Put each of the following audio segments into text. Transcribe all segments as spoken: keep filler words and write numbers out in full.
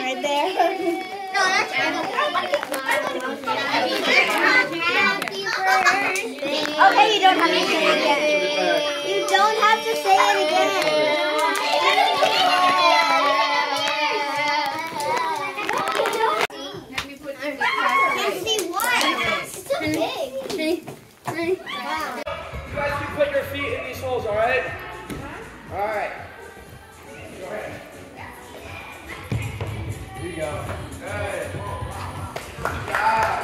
right there. No, that's Okay, you don't have to say it again. You don't have to say it again. Can't see what? It's so big. You guys can put your feet in these holes, alright? Alright. Go ahead. Here you go. Good. Good job.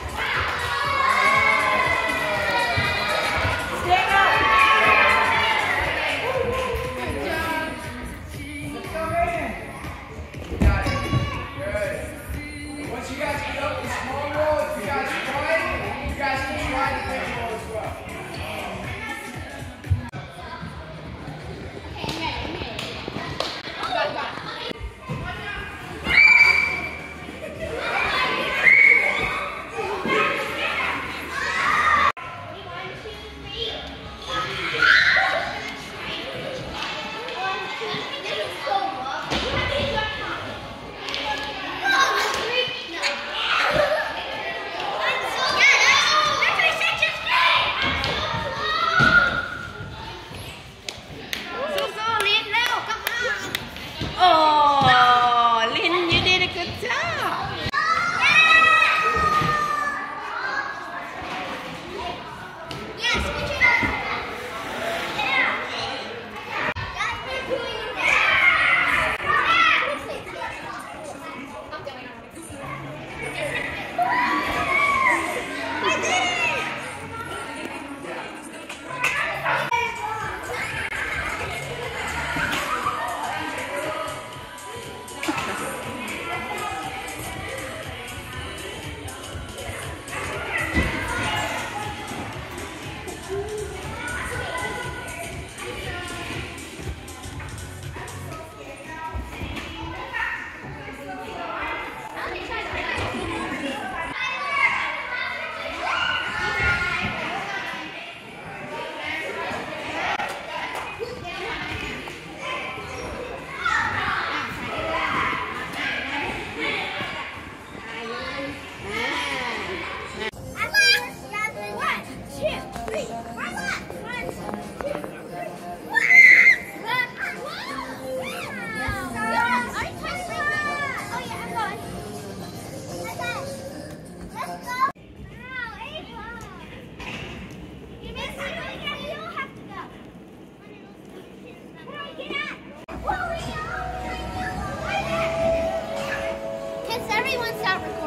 Stand up. Good job. Let's go in. You got it. Good. Once you guys get up in small roll, if you guys try, you guys can try the big roll as well. Oh, Lynn, you did a good job. Everyone stop recording.